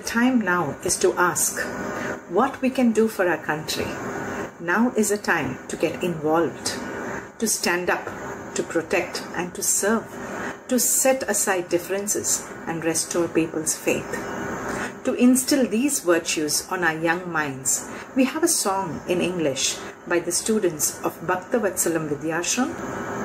time now is to ask what we can do for our country. Now is a time to get involved, to stand up, to protect and to serve, to set aside differences and restore people's faith. To instill these virtues on our young minds, we have a song in English by the students of Bhaktavatsalam Vidyashram